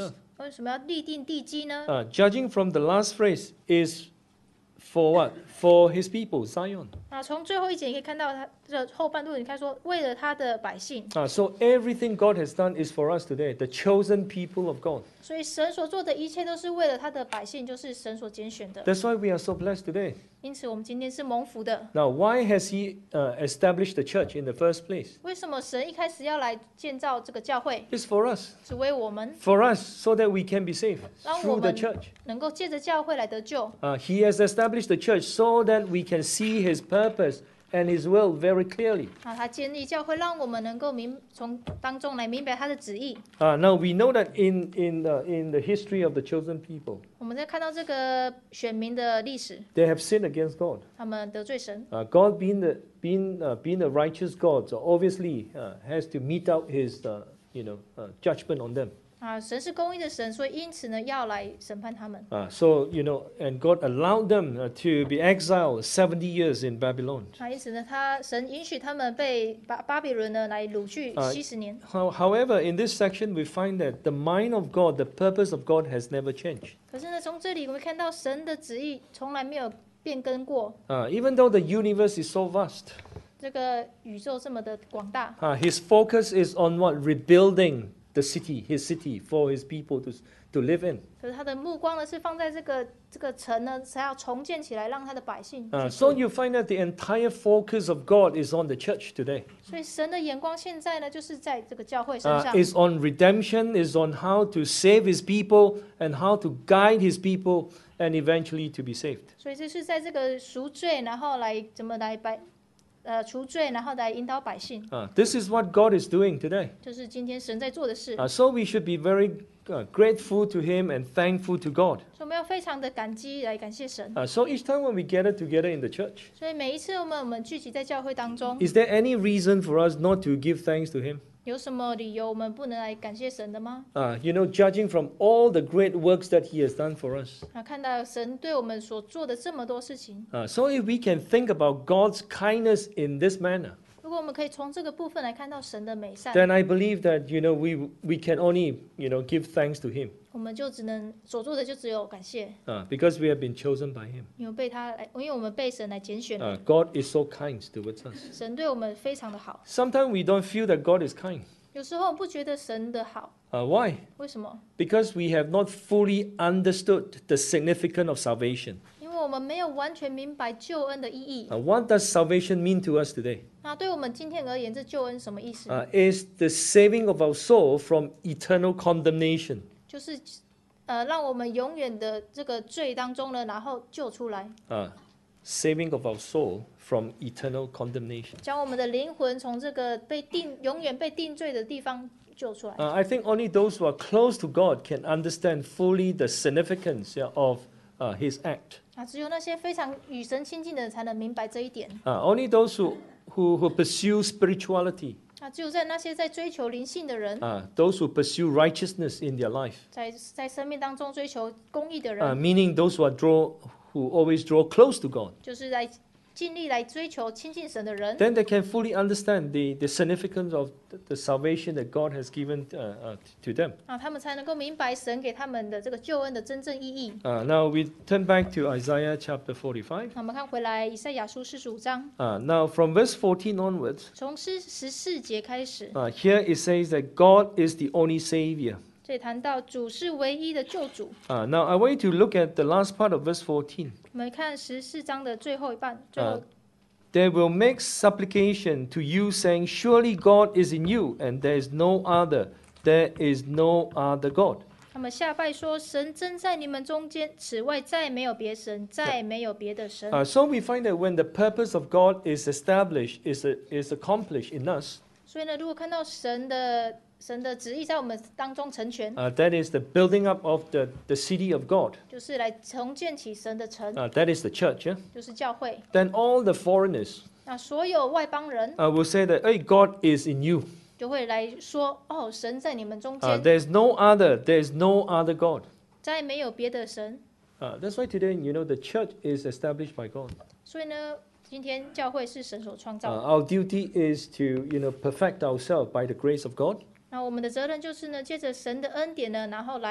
Speaker 2: 为什么要立定地基呢？
Speaker 1: Uh, judging from the last phrase is for what? For his people, Zion.
Speaker 2: 啊，从最后一节你可以看到他这后半段，你看说为了他的百姓，
Speaker 1: Uh, so everything God has done is for us today, the chosen people of God.
Speaker 2: 所以神所做的一切都是为了他的百姓，就是神所拣选的。
Speaker 1: That's why we are so blessed today.
Speaker 2: 因此，我们今天是蒙福的。
Speaker 1: Now, why has he uh, established the church in the first place?
Speaker 2: 为什么神一开始要来建造这个教会，
Speaker 1: It's for us.
Speaker 2: 是为我们
Speaker 1: For us, so that we can be saved
Speaker 2: 让
Speaker 1: through
Speaker 2: 我
Speaker 1: the
Speaker 2: 们
Speaker 1: church.
Speaker 2: 能够借着教会来得救？
Speaker 1: Uh, he has established the church so that we can see his purpose and his will very clearly.
Speaker 2: 啊，他建立教会，让我们能够明从当中来明白他的旨意。
Speaker 1: Uh, now, we know that in, in, uh, in the history of the chosen people,
Speaker 2: 我们在看到这个选民的历史，
Speaker 1: they have sinned against God.
Speaker 2: 他们得罪神。
Speaker 1: Uh, God being the, being, uh, being a righteous God, so obviously uh, has to mete out his uh, you know, uh, judgment on them.
Speaker 2: 啊，神是公义的神，所以因此呢，要来审判他们。
Speaker 1: Uh, so, you know, and God allowed them uh, to be exiled seventy years in Babylon.
Speaker 2: 啊，因此呢，他神允许他们被巴巴比伦呢来掳去
Speaker 1: 啊
Speaker 2: 七十年。
Speaker 1: How, however, in this section, we find that the mind of God, the purpose of God has never changed.
Speaker 2: 可是呢，从这里我们看到神的旨意从来没有变更过。
Speaker 1: Uh, even though the universe is so vast,
Speaker 2: 这个宇宙这么的广大，
Speaker 1: uh, his focus is on what? Rebuilding the city, his city, for his people to, to live in.
Speaker 2: 可是他的目光呢是放在这个这个城呢，是要重建起来，让他的百姓
Speaker 1: Uh,
Speaker 2: 去
Speaker 1: so
Speaker 2: 住。
Speaker 1: you find that the entire focus of God is on the church today.
Speaker 2: 所以神的眼光现在呢，就是在这个教会身
Speaker 1: Uh,
Speaker 2: 上，
Speaker 1: is on redemption, is on how to save his people and how to guide his people and eventually to be saved.
Speaker 2: 所以这是在这个赎罪，然后来怎么来百呃除罪，然后来引导百姓，
Speaker 1: Uh, this is what God is doing today.
Speaker 2: 就是今天神在做的事。
Speaker 1: Uh, so we should be very uh, grateful to him and thankful to God.
Speaker 2: 所以我们要非常的感激来感谢神。
Speaker 1: Uh, so each time when we gather together in the church,
Speaker 2: 所以每一次我们我们聚集在教会当中，
Speaker 1: is there any reason for us not to give thanks to him?
Speaker 2: 有什么理由我们不能来感谢神的吗？
Speaker 1: Uh, you know, judging from all the great works that he has done for us.
Speaker 2: 啊，看到神对我们所做的这么多事情，
Speaker 1: Uh, so if we can think about God's kindness in this manner,
Speaker 2: 如果我们可以从这个部分来看到神的美善，
Speaker 1: then I believe that, you know, we, we can only, you know, give thanks to him
Speaker 2: 我们就只能所做的就只有感谢，
Speaker 1: uh, because we have been chosen by him.
Speaker 2: 因为被他来，因为我们被神来拣选了。
Speaker 1: Uh, God is so kind towards us.
Speaker 2: 神对我们非常的好，
Speaker 1: Sometimes we don't feel that God is kind.
Speaker 2: 有时候我们不觉得神的好，
Speaker 1: Uh, why?
Speaker 2: 为什么？
Speaker 1: Because we have not fully understood the significance of salvation.
Speaker 2: 因为我们没有完全明白救恩的意义。
Speaker 1: Uh, what does salvation mean to us today?
Speaker 2: 那对我们今天而言，这救恩什么意思？
Speaker 1: Uh, is the saving of our soul from eternal condemnation.
Speaker 2: 就是呃，让我们永远的这个罪当中呢，然后救出来，
Speaker 1: Uh, saving of our soul from eternal condemnation.
Speaker 2: 将我们的灵魂从这个被定永远被定罪的地方救出来。
Speaker 1: Uh, I think only those who are close to God can understand fully the significance yeah, of uh, His act.
Speaker 2: 啊，只有那些非常与神亲近的人才能明白这一点。
Speaker 1: Uh, only those who, who, who pursue spirituality,
Speaker 2: 啊，只有在那些在追求灵性的人，
Speaker 1: uh, those who pursue righteousness in their life,
Speaker 2: 在在生命当中追求公义的
Speaker 1: uh,
Speaker 2: 人，
Speaker 1: meaning those who are draw, who always draw close to God,
Speaker 2: 就是来尽力来追求亲近神的人，
Speaker 1: then they can fully understand the, the significance of the, the salvation that God has given uh, uh, to them.
Speaker 2: 啊，他们才能够明白神给他们的这个救恩的真正意义。
Speaker 1: Uh, now we turn back to Isaiah chapter forty-five.
Speaker 2: 那我们看回来，以赛亚书四十五章，
Speaker 1: Uh, now from verse fourteen onwards,
Speaker 2: 从十十四节开始，
Speaker 1: uh, here it says that God is the only Savior.
Speaker 2: 这里谈到主是唯一的救主。
Speaker 1: Uh, now I want you to look at the last part of verse fourteen.
Speaker 2: 我们看十四章的最后一半，最后、
Speaker 1: 啊 They will make supplication to you, saying, Surely God is in you, and there is no other. There is no other God.
Speaker 2: 他们下拜说：“神真在你们中间，此外再没有别神，再没有别的神。”
Speaker 1: Uh, so we find that when the purpose of God is established, is, a, is accomplished in us,
Speaker 2: 所以呢，如果看到神的神的旨意在我们当中成全，
Speaker 1: uh, that is the building up of the, the city of God.
Speaker 2: 就是来重建起神的城，
Speaker 1: Uh, that is the church. Yeah?
Speaker 2: 就是教会。
Speaker 1: Then all the foreigners
Speaker 2: 那所有外邦人
Speaker 1: uh, will say that, hey, God is in you.
Speaker 2: 就会来说：“哦，神在你们中
Speaker 1: Uh,
Speaker 2: 间，
Speaker 1: there's no other. There's no other God.
Speaker 2: 再没有别的神。
Speaker 1: Uh, that's why today, you know, the church is established by God. ”
Speaker 2: 所以呢，今天教会是神所创
Speaker 1: Uh,
Speaker 2: 造的。
Speaker 1: our duty is to, you know, perfect ourselves by the grace of God.
Speaker 2: 那我们的责任就是呢，借着神的恩典呢，然后来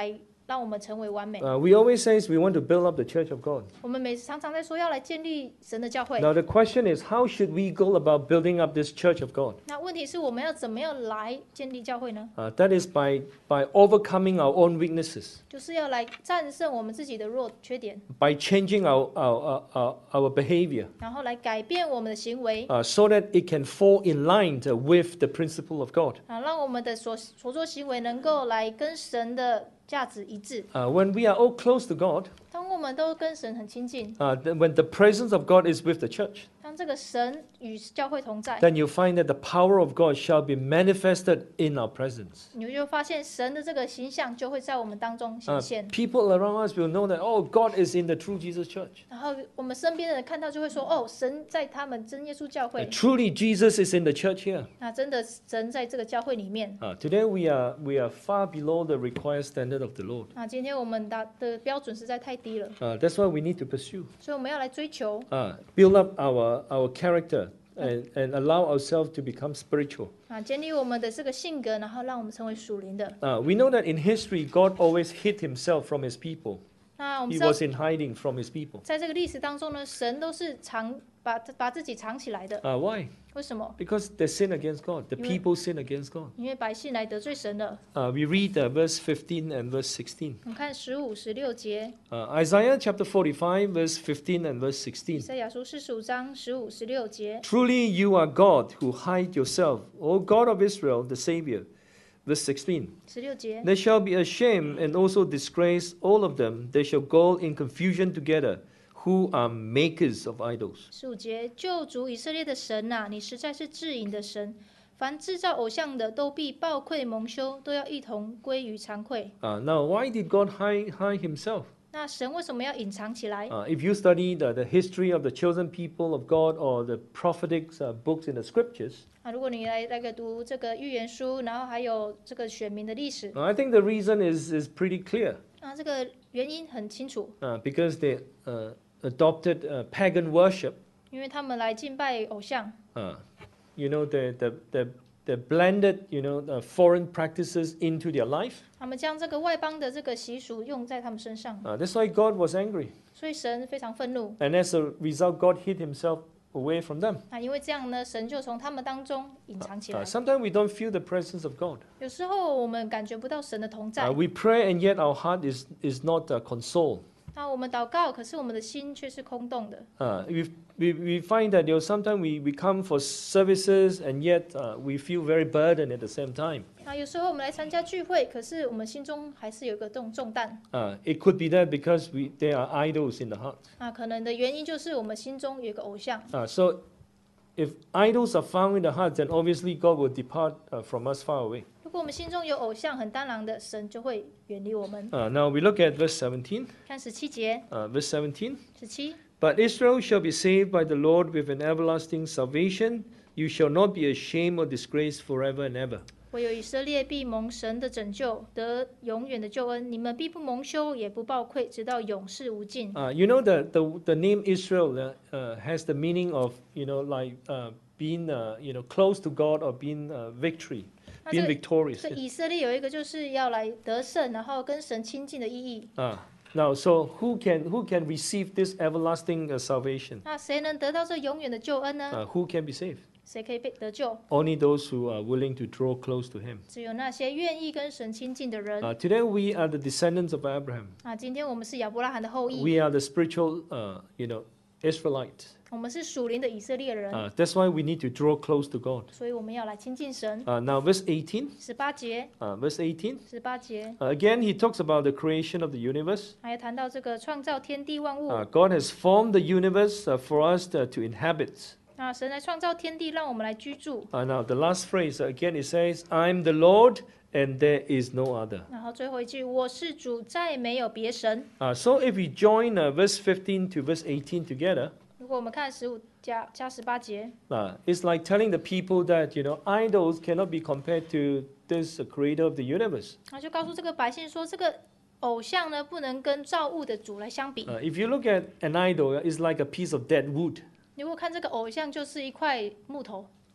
Speaker 2: 让我们成为完美。
Speaker 1: Uh, we always say we want to build up the church of God.
Speaker 2: 我们每常常在说要来建立神的教会。
Speaker 1: Now the question is, how should we go about building up this church of God?
Speaker 2: 那问题是我们要怎么样来建立教会呢？
Speaker 1: Uh, that is by, by overcoming our own weaknesses,
Speaker 2: 就是要来战胜我们自己的弱缺点，
Speaker 1: by changing our, our, our, our behavior,
Speaker 2: 然后来改变我们的行为，
Speaker 1: uh, so that it can fall in line with the principle of God.
Speaker 2: 啊，让我们的所所做行为能够来跟神的价值一致。
Speaker 1: Uh, when we are all close to God,
Speaker 2: 当我们都跟神很亲近，
Speaker 1: uh, then when the presence of God is with the church,
Speaker 2: 当这个神与教会同在，
Speaker 1: then you find that the power of God shall be manifested in our presence.
Speaker 2: 你就发现神的这个形象就会在我们当中
Speaker 1: Uh,
Speaker 2: 显现。
Speaker 1: people around us will know that, oh, God is in the true Jesus church.
Speaker 2: 然后我们身边的人看到就会说：“哦，神在他们真耶稣教
Speaker 1: Uh,
Speaker 2: 会，
Speaker 1: truly, Jesus is in the church here.
Speaker 2: 那真的神在这个教会里面。
Speaker 1: Uh, today, we are, we are far below the required standard of the Lord. ”
Speaker 2: 那今天我们的的标准实在太低了，
Speaker 1: Uh, that's why we need to pursue,
Speaker 2: 所以我们要来追求，
Speaker 1: uh, build up our, our character, and, and allow ourselves to become spiritual.
Speaker 2: 啊，建立我们的这个性格，然后让我们成为属灵的。
Speaker 1: Uh, we know that in history, God always hid himself from his people.
Speaker 2: 那我们
Speaker 1: He
Speaker 2: 知道，
Speaker 1: was in hiding from his people.
Speaker 2: 在这个历史当中呢，神都是藏把把自己藏起来的。
Speaker 1: Uh, why?
Speaker 2: 为什么？
Speaker 1: Because they sin against God. The
Speaker 2: 因为-
Speaker 1: people sin against God.
Speaker 2: 因为百姓来得罪神了。
Speaker 1: Uh, we read uh, verse fifteen and verse sixteen.
Speaker 2: 我们看十五、十六节，
Speaker 1: Uh, Isaiah chapter forty-five, verse fifteen and verse
Speaker 2: 以
Speaker 1: sixteen.
Speaker 2: 赛亚书四十五章十五、十六节。
Speaker 1: Truly you are God who hide yourself, O God of Israel, the Savior. Verse sixteen.
Speaker 2: 十六节，
Speaker 1: They shall be ashamed and also disgraced, all of them. They shall go in confusion together, who are makers of idols.
Speaker 2: 十五节，救主以色列的神呐、你实在是至隐的神，凡制造偶像的都必暴愧蒙羞，都要一同归于惭愧。
Speaker 1: Uh, now, why did God hide, hide himself?
Speaker 2: 那神为什么要隐藏起来？
Speaker 1: Uh, if you study the, the history of the chosen people of God or the prophetic uh, books in the scriptures,
Speaker 2: 啊，如果你来那个读这个预言书，然后还有这个选民的历史，
Speaker 1: I think the reason is, is pretty clear.
Speaker 2: 啊，这个原因很清楚，
Speaker 1: Uh, because they uh, adopted uh, pagan worship.
Speaker 2: 因为他们来敬拜偶像，
Speaker 1: Uh, you know, they, they, they, they blended, you know, the foreign practices into their life.
Speaker 2: 他们将这个外邦的这个习俗用在他们身上，
Speaker 1: Uh, that's why God was angry.
Speaker 2: 所以神非常愤怒。
Speaker 1: And as a result, God hid himself away from them.
Speaker 2: 啊，因为这样呢，神就从他们当中隐藏起
Speaker 1: Uh,
Speaker 2: 来。
Speaker 1: sometimes we don't feel the presence of God.
Speaker 2: 有时候我们感觉不到神的同在
Speaker 1: Uh,，we pray and yet our heart is, is not uh, consoled.
Speaker 2: 那我们祷告，可是我们的心却是空洞的。
Speaker 1: Uh, we, we, we find that you know, sometimes we, we come for services and yet uh, we feel very burdened at the same time.
Speaker 2: 那有时候我们来参加聚会，可是我们心中还是有一个重重担。
Speaker 1: Uh, it could be that because we, there are idols in the heart.
Speaker 2: 那可能的原因就是我们心中有一个偶像。
Speaker 1: Uh, so if idols are found in the heart, then obviously God will depart uh, from us far away.
Speaker 2: 如果我们心中有偶像很当然的，神就会远离我们。
Speaker 1: Uh, now we look at verse seventeen.
Speaker 2: 看十七节，
Speaker 1: Uh, verse seventeen.
Speaker 2: 十七，
Speaker 1: But Israel shall be saved by the Lord with an everlasting salvation. You shall not be ashamed or disgraced forever and ever.
Speaker 2: 唯有以色列必蒙神的拯救，得永远的救恩。你们必不蒙羞，也不抱愧，直到永世无尽。
Speaker 1: Uh, you know the, the, the name Israel uh, uh, has the meaning of, you know, like uh, being, uh, you know, close to God or being uh, victory,
Speaker 2: 那
Speaker 1: being
Speaker 2: 这个
Speaker 1: victorious.
Speaker 2: 这以色列有一个就是要来得胜，然后跟神亲近的意义。
Speaker 1: Uh, now, so who can, who can receive this everlasting uh, salvation?
Speaker 2: 那谁能得到这永远的救恩呢？
Speaker 1: Uh, who can be saved?
Speaker 2: 谁可以被得救？
Speaker 1: Only those who are willing to draw close to Him.
Speaker 2: 只有那些愿意跟神亲近的人。
Speaker 1: Uh, today we are the descendants of Abraham.
Speaker 2: 啊，今天我们是亚伯拉罕的后裔，
Speaker 1: We are the spiritual, uh, you know, Israelites.
Speaker 2: 我们是属灵的以色列人，
Speaker 1: Uh, that's why we need to draw close to God.
Speaker 2: 所以我们要来亲近神。
Speaker 1: Uh, now, verse eighteen.
Speaker 2: 十八节，
Speaker 1: Uh, verse eighteen.
Speaker 2: 十八节，
Speaker 1: Uh, again, he talks about the creation of the universe.
Speaker 2: 还有谈到这个创造天地万物。
Speaker 1: Uh, God has formed the universe uh, for us uh, to inhabit.
Speaker 2: 那神来创造天地，让我们来居住。
Speaker 1: Uh, now, the last phrase, uh, again, it says, I'm the Lord and there is no other.
Speaker 2: 然后最后一句，我是主，再没有别神。
Speaker 1: Uh, so, if we join uh, verse fifteen to verse eighteen together,
Speaker 2: 如果我们看十五加加十八节，
Speaker 1: uh, it's like telling the people that, you know, idols cannot be compared to this uh, creator of the universe.
Speaker 2: 那就告诉这个百姓说，这个偶像呢，不能跟造物的主来相比。
Speaker 1: Uh, if you look at an idol, it's like a piece of dead wood.
Speaker 2: 如果看这个偶像，就是一块木头。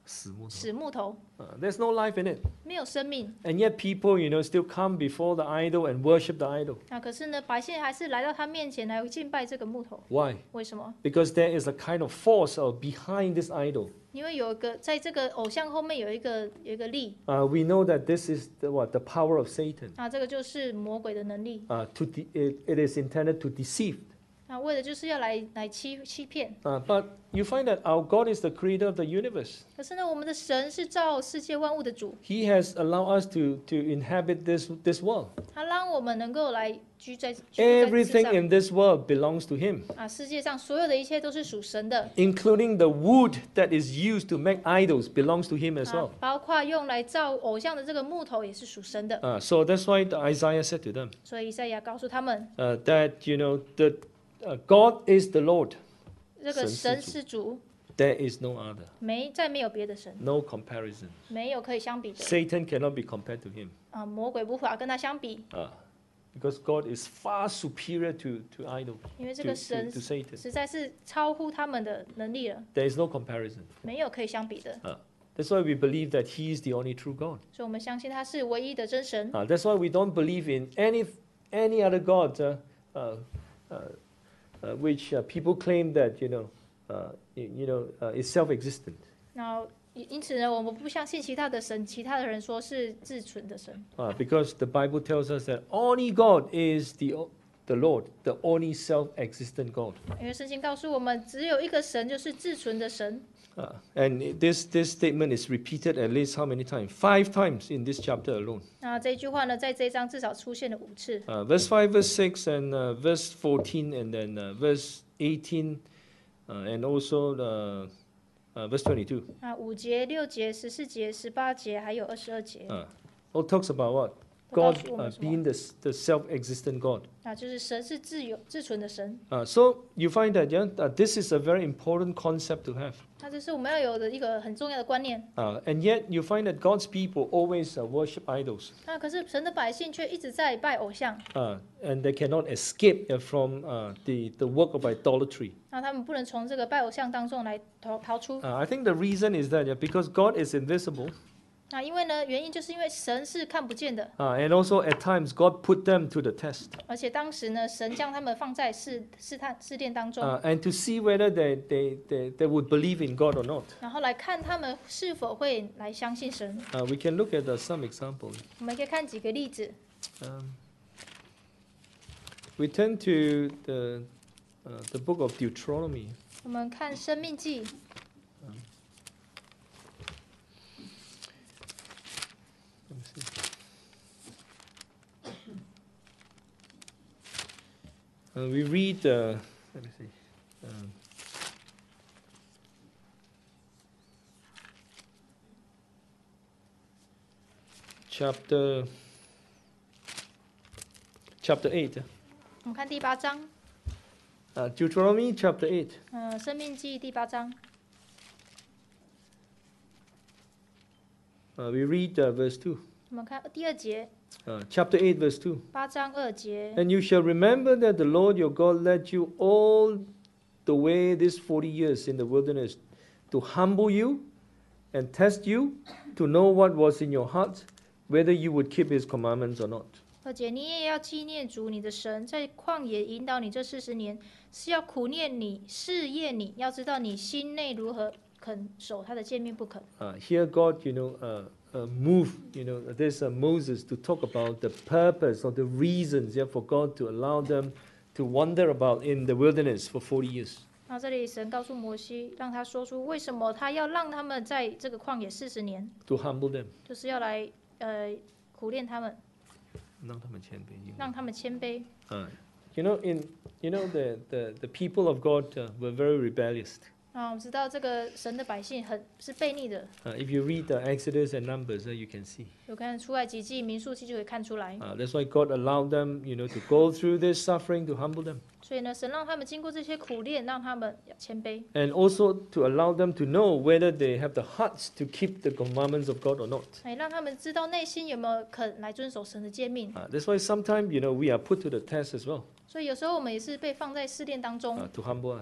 Speaker 1: 死木头。
Speaker 2: 死木头，
Speaker 1: Uh, there's no life in it.
Speaker 2: 没有生命。
Speaker 1: And yet people, you know, still come before the idol and worship the idol.
Speaker 2: 那可是呢，百姓还是来到他面前来敬拜这个木头。
Speaker 1: Why?
Speaker 2: 为什么？
Speaker 1: Because there is a kind of force uh, behind this idol.
Speaker 2: 因为有一个在这个偶像后面有一个有一个力，
Speaker 1: Uh, we know that this is the, what the power of Satan.
Speaker 2: 那这个就是魔鬼的能力。
Speaker 1: Uh, to de- it, it is intended to deceive.
Speaker 2: 那为的就是要来来欺欺骗。
Speaker 1: Uh, but you find that our God is the creator of the universe.
Speaker 2: 可是呢，我们的神是造世界万物的主，
Speaker 1: He has allowed us to, to inhabit this, this world.
Speaker 2: 他让我们能够来居在居住在世
Speaker 1: Everything
Speaker 2: 上。
Speaker 1: in this world belongs to Him,
Speaker 2: 啊，世界上所有的一切都是属神的，
Speaker 1: including the wood that is used to make idols belongs to Him as
Speaker 2: 啊
Speaker 1: well.
Speaker 2: 包括用来造偶像的这个木头也是属神的。
Speaker 1: Uh, so that's why the Isaiah said to them
Speaker 2: 所以以赛亚告诉他们，
Speaker 1: uh, that, you know, the, uh, God is the Lord.
Speaker 2: 这个神
Speaker 1: 神是
Speaker 2: 是主，
Speaker 1: There is no other,
Speaker 2: 没再没有别的神，
Speaker 1: no comparison.
Speaker 2: 没有可以相比的。
Speaker 1: Satan cannot be compared to Him.
Speaker 2: 啊，魔鬼无法跟他相比，
Speaker 1: Uh, because God is far superior to, to idol,
Speaker 2: 因为这
Speaker 1: to,
Speaker 2: 个
Speaker 1: to,
Speaker 2: 神
Speaker 1: to Satan.
Speaker 2: 实在是超乎他们的能力了，
Speaker 1: There is no comparison.
Speaker 2: 没有可以相比的。
Speaker 1: Uh, that's why we believe that He is the only true God.
Speaker 2: 所以我们相信他是唯一的真神。
Speaker 1: Uh, that's why we don't believe in any, any other God uh, uh, uh, uh, which uh, people claim that, you know, uh, you, you know, uh, is self-existent.
Speaker 2: 然后因因此呢，我们不相信其他的神，其他的人说是自存的神，
Speaker 1: Uh, because the Bible tells us that only God is the, o- the Lord, the only self-existent God.
Speaker 2: 因为圣经告诉我们，只有一个神，就是自存的神。
Speaker 1: Uh, and it- this, this statement is repeated at least how many times? Five times in this chapter alone.
Speaker 2: 那这一句话呢，在这一章至少出现了五次。
Speaker 1: Uh, verse five, verse six, and uh, verse fourteen, and then uh, verse eighteen, uh, and also the, uh, verse twenty-two.
Speaker 2: 啊，五节、六节、十四节、十八节，还有二十二节，
Speaker 1: Uh, all talks about what?
Speaker 2: 都告
Speaker 1: God
Speaker 2: 诉我
Speaker 1: uh,
Speaker 2: 们什么？
Speaker 1: being the, s- the self-existent God.
Speaker 2: 啊，就是神是自有自存的神。
Speaker 1: Uh, so you find that, yeah, that this is a very important concept to have.
Speaker 2: 那这是我们要有的一个很重要的观念。
Speaker 1: Uh, and yet you find that God's people always uh, worship idols.
Speaker 2: 那可是神的百姓却一直在拜偶像，
Speaker 1: Uh, and they cannot escape uh, from uh, the, the work of idolatry.
Speaker 2: 那他们不能从这个拜偶像当中来逃逃出。
Speaker 1: Uh, I think the reason is that yeah, because God is invisible,
Speaker 2: 那因为呢，原因就是因为神是看不见的，
Speaker 1: uh, and also at times God put them to the test
Speaker 2: 而且当时呢，神将他们放在试试探试炼当中，
Speaker 1: uh, and to see whether they, they, they, they would believe in God or not.
Speaker 2: 然后来看他们是否会来相信神。
Speaker 1: Uh, we can look at uh, some examples.
Speaker 2: 我们可以看几个例子。
Speaker 1: Um, we turn to the, uh, the book of Deuteronomy.
Speaker 2: 我们看《生命记》
Speaker 1: Let me see. Uh, we read, uh, let me see. Um, chapter, chapter eight.
Speaker 2: 我们看第八章，
Speaker 1: Uh, Deuteronomy chapter eight.
Speaker 2: 呃，《生命记》第八章，
Speaker 1: Uh, we read uh, verse two.
Speaker 2: 我们看第二节，
Speaker 1: Uh, chapter eight, verse two.
Speaker 2: 八章二节。
Speaker 1: And you shall remember that the Lord your God led you all the way these forty years in the wilderness to humble you and test you to know what was in your heart, whether you would keep his commandments or not.
Speaker 2: 二节，你也要纪念主你的神，在旷野引导你这四十年，是要苦念你、试验你，要知道你心内如何，肯守他的诫命不肯。
Speaker 1: Uh, here God, you know, uh, uh, move, you know, there's uh, Moses to talk about the purpose or the reasons, yeah, for God to allow them to wander about in the wilderness for forty years.
Speaker 2: 那这里神告诉摩西，让他说出为什么他要让他们在这个旷野四十年，
Speaker 1: To humble them.
Speaker 2: 就是要来呃苦练他们，
Speaker 1: 让他们谦卑，因为
Speaker 2: 让他们谦卑。
Speaker 1: Uh, you know, in you know the, the, the people of God uh, were very rebellious.
Speaker 2: 啊，我们知道这个神的百姓很是悖逆的，
Speaker 1: Uh, if you read the Exodus and Numbers, uh, you can see.
Speaker 2: 有看出埃及记、民数记就可以看出来。
Speaker 1: Uh, that's why God allowed them, you know, to go through this suffering to humble them,
Speaker 2: 所以呢，神让他们经过这些苦练，让他们谦卑，
Speaker 1: and also to allow them to know whether they have the hearts to keep the commandments of God or not.
Speaker 2: 哎，让他们知道内心有没有肯来遵守神的诫命。
Speaker 1: Uh, that's why sometimes, you know, we are put to the test as well
Speaker 2: 所以有时候我们也是被放在试炼当中，
Speaker 1: uh, to humble us.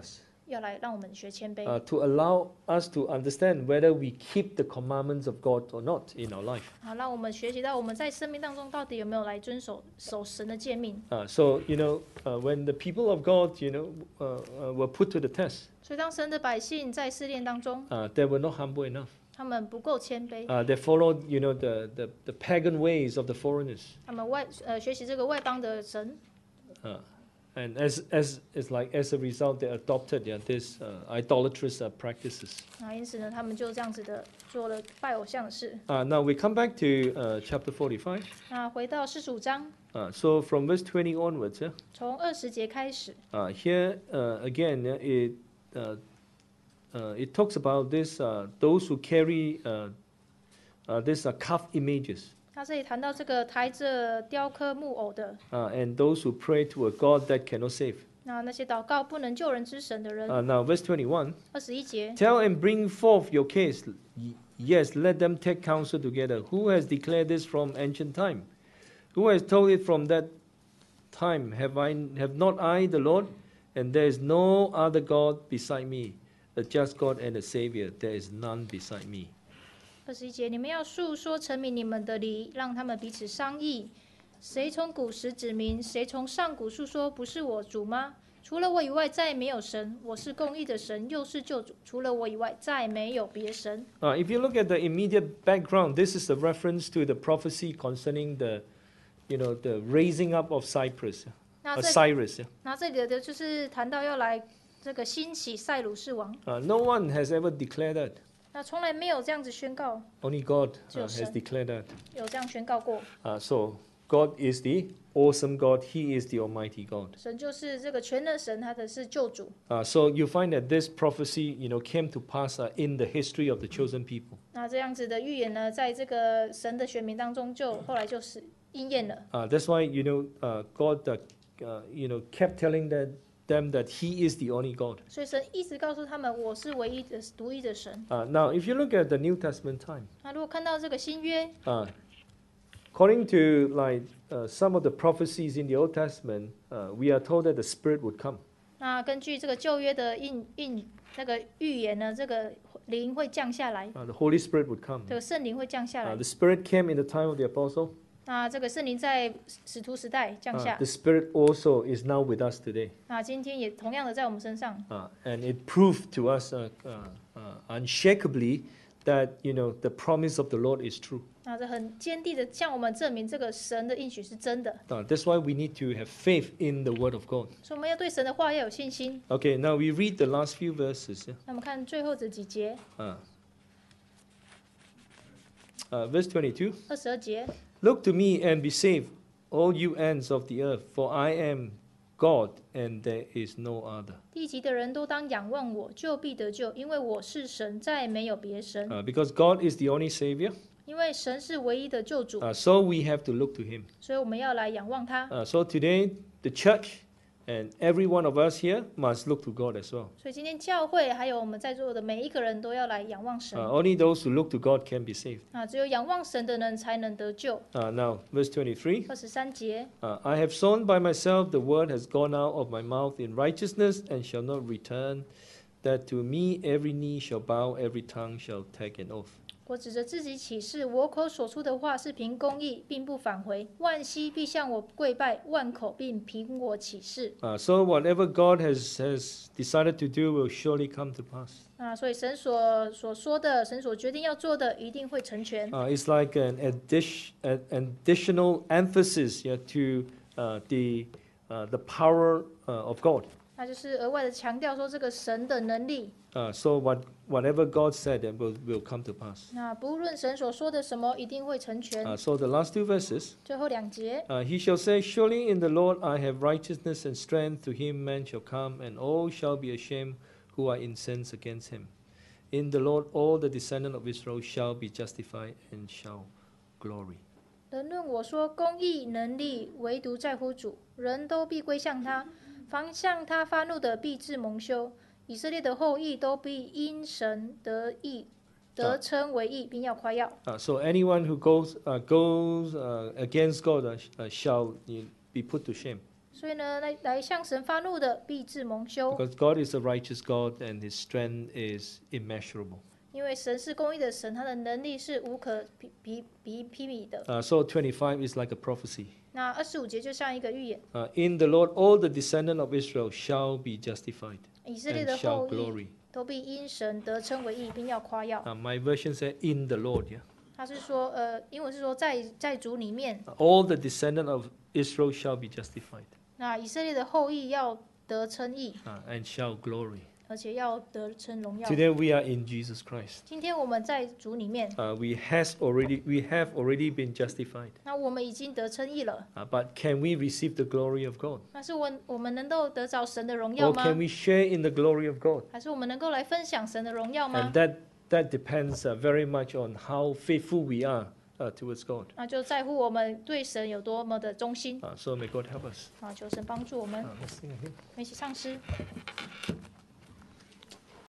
Speaker 2: 要来让我们学谦卑，
Speaker 1: uh, to allow us to understand whether we keep the commandments of God or not in our life.
Speaker 2: 好，让我们学习到我们在生命当中到底有没有来遵守守神的诫命。
Speaker 1: Uh, so, you know, uh, when the people of God, you know, uh, uh, were put to the test,
Speaker 2: 所以当神的百姓在试炼当中，
Speaker 1: uh, they were not humble enough.
Speaker 2: 他们不够谦卑，
Speaker 1: Uh, they followed, you know, the, the, the pagan ways of the foreigners.
Speaker 2: 他们外呃学习这个外邦的神，
Speaker 1: Uh, and as, as, it's like, as a result, they adopted yeah, these uh, idolatrous uh, practices.
Speaker 2: 那因此呢，他们就这样子的做了拜偶像的事。
Speaker 1: Uh, now we come back to uh, chapter forty-five.
Speaker 2: 那回到四十五章，
Speaker 1: Uh, so from verse twenty onwards, yeah,
Speaker 2: 从二十节开始，
Speaker 1: uh, here uh, again, yeah, it, uh, uh, it talks about this, uh, those who carry uh, uh, these uh, calf images.
Speaker 2: 他这里谈到这个抬着雕刻木偶的，
Speaker 1: Uh, and those who pray to a God that cannot save.
Speaker 2: 那那些祷告不能救人之神的人。
Speaker 1: Uh, now, verse twenty-one,
Speaker 2: 二十一节，
Speaker 1: tell and bring forth your case. Y- Yes, let them take counsel together. Who has declared this from ancient time? Who has told it from that time? Have I, have not I the Lord? And there is no other God beside me, a just God and a Savior. There is none beside me.
Speaker 2: 二十一节，你们要述说陈明你们的理，让他们彼此商议。谁从古时指明？谁从上古述说？不是我主吗？除了我以外，再没有神。我是公义的神，又是救主。除了我以外，再没有别神。
Speaker 1: Uh, if you look at the immediate background, this is a reference to the prophecy concerning the, you know, the raising up of Cyprus,
Speaker 2: 那
Speaker 1: uh,
Speaker 2: 这
Speaker 1: Cyrus. yeah.
Speaker 2: 那这里的就是谈到要来这个兴起塞鲁士王，
Speaker 1: Uh, no one has ever declared that.
Speaker 2: 那从来没有这样子宣告，
Speaker 1: Only God uh,
Speaker 2: Just
Speaker 1: has
Speaker 2: son.
Speaker 1: declared that.
Speaker 2: 有这样宣告过。
Speaker 1: Uh, so God is the awesome God. He is the Almighty God.
Speaker 2: 神就是这个全能神，他的是救主。
Speaker 1: Uh, so you find that this prophecy, you know, came to pass uh, in the history of the chosen people.
Speaker 2: 那这样子的预言呢，在这个神的选民当中就，后来就是应验了。
Speaker 1: Uh, that's why you know uh, God, uh, uh, you know, kept telling that, them that He is the only God.
Speaker 2: 所以神一直告诉他们，我是唯一的、独一的神。
Speaker 1: Uh, now, if you look at the New Testament time,
Speaker 2: 那如果看到这个新约，
Speaker 1: uh, according to like uh, some of the prophecies in the Old Testament, uh, we are told that the Spirit would come.
Speaker 2: 那根据这个旧约的应应那个预言呢，这个灵会降下来，
Speaker 1: Uh, the Holy Spirit would come.
Speaker 2: 这个圣灵会降下
Speaker 1: Uh,
Speaker 2: 来
Speaker 1: the。Spirit came in the time of the apostle.
Speaker 2: 那这个圣灵在使徒时代降
Speaker 1: Uh,
Speaker 2: 下
Speaker 1: the，Spirit also is now with us today.
Speaker 2: 那今天也同样的在我们身上。
Speaker 1: Uh, and it proved to us uh, uh, uh, unshakably that you know the promise of the Lord is true.
Speaker 2: 那这很坚定的向我们证明，这个神的应许是真的。
Speaker 1: Uh, that's why we need to have faith in the Word of God.
Speaker 2: 所以我们要对神的话要有信心。
Speaker 1: Okay, now we read the last few verses. Yeah?
Speaker 2: 那我们看最后这几节，
Speaker 1: Uh, uh, verse twenty-two.
Speaker 2: 二十二节。
Speaker 1: Look to me and be saved, all you ends of the earth, for I am God and there is no other.
Speaker 2: 地级的人都当仰望我，就必得救，因为我是神，再没有别神。
Speaker 1: Uh, because God is the only Savior,
Speaker 2: 因为神是唯一的救主，
Speaker 1: uh, so we have to look to Him.
Speaker 2: 所以我们要来仰望他。
Speaker 1: Uh, so today, the church and every one of us here must look to God as well.
Speaker 2: 所以今天教会还有我们在座的每一个人都要来仰望神。
Speaker 1: Uh, only those who look to God can be saved.
Speaker 2: 啊，只有仰望神的人才能得救。
Speaker 1: Uh, now, verse twenty-three.
Speaker 2: 二十三节，
Speaker 1: Uh, I have sown by myself, the word has gone out of my mouth in righteousness and shall not return, that to me every knee shall bow, every tongue shall take an oath.
Speaker 2: 我指着自己起誓，我口所出的话是凭公义，并不返回。万膝必向我跪拜，万口并凭我起誓。
Speaker 1: Uh, so whatever God has, has decided to do will surely come to pass.
Speaker 2: 啊，所以神所所说的，神所决定要做的，一定会成全。
Speaker 1: Uh, it's like an, addition, an additional emphasis yeah, to uh, the, uh, the power uh, of God.
Speaker 2: 那就是额外的强调说，这个神的能力。
Speaker 1: Uh, so what, whatever God said uh, will, will come to pass.
Speaker 2: 那不论神所说的什么，一定会成全。
Speaker 1: Uh, so the last two verses.
Speaker 2: 最后两节，
Speaker 1: Uh, he shall say, Surely in the Lord I have righteousness and strength. To him man shall come, and all shall be ashamed who are incensed against him. In the Lord all the descendants of Israel shall be justified and shall glory.
Speaker 2: 人论我说公义能力，唯独在乎主，人都必归向他。凡向他发怒的，必致蒙羞。以色列的后裔都必因神得义，得称为义，并要夸耀。
Speaker 1: Uh, so anyone who goes, uh, goes uh, against God uh, sh- uh, shall uh, be put to shame.
Speaker 2: 所以呢，来来向神发怒的，必致蒙羞。
Speaker 1: Because God is a righteous God and His strength is immeasurable.
Speaker 2: 因为神是公义的神，他的能力是无可比比比匹比的。
Speaker 1: Uh, so twenty-five is like a prophecy.
Speaker 2: 那二十五节就像一个预言，
Speaker 1: Uh, in the Lord, all the descendants of Israel shall be justified
Speaker 2: 以色列
Speaker 1: and
Speaker 2: 的
Speaker 1: shall
Speaker 2: 后裔
Speaker 1: glory.
Speaker 2: 都必因神得称为义，并要夸耀。
Speaker 1: Uh, my version said, in the Lord. Yeah.
Speaker 2: 他是说，呃，英文是说在在主里面，
Speaker 1: Uh, all the descendants of Israel shall be justified
Speaker 2: 那以色列的后裔要得称义，
Speaker 1: uh, and shall glory.
Speaker 2: 而且要得称荣耀。
Speaker 1: Today we are in Jesus Christ.
Speaker 2: 今天我们在主里面，
Speaker 1: Uh, we has already we have already been justified.
Speaker 2: 那我们已经得称义了。
Speaker 1: Uh, but can we receive the glory of God?
Speaker 2: 但是我我们能够得着神的荣耀
Speaker 1: Or
Speaker 2: 吗？
Speaker 1: can we share in the glory of God?
Speaker 2: 还是我们能够来分享神的荣耀吗
Speaker 1: And？that that depends uh, very much on how faithful we are uh, towards God.
Speaker 2: 那就在乎我们对神有多么的忠心
Speaker 1: Uh, so may God help us.
Speaker 2: 啊！求神帮助我们，
Speaker 1: Uh, let's sing a hymn.
Speaker 2: 我们一起唱诗。